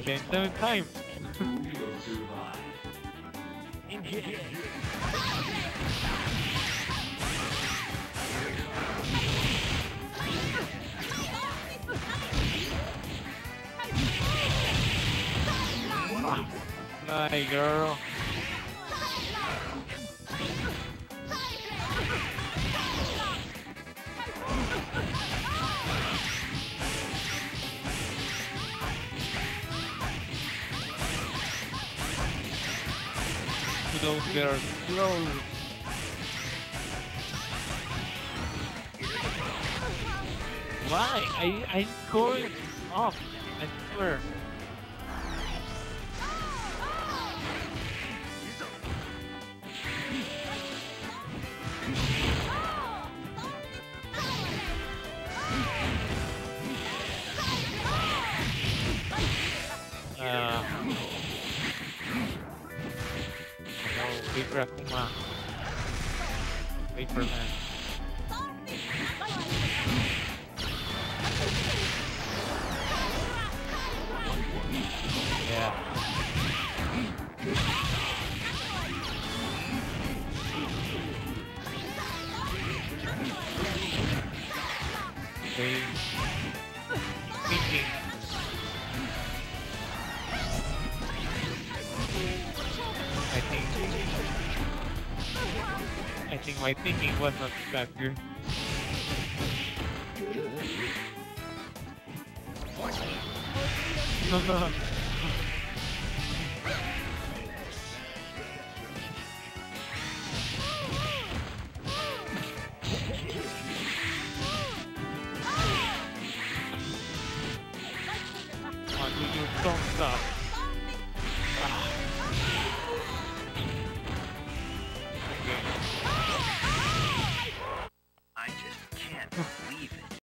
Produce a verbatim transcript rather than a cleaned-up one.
Ten seven times. Nice girl. Those girls slow. Why? I I scored off. I swear. Uh, no, Paper Akuma. Paper Man. Yeah. They thinking. I think I think my thinking was not that good. No, no. Oh, dude, don't stop. Ah. Okay. I just can't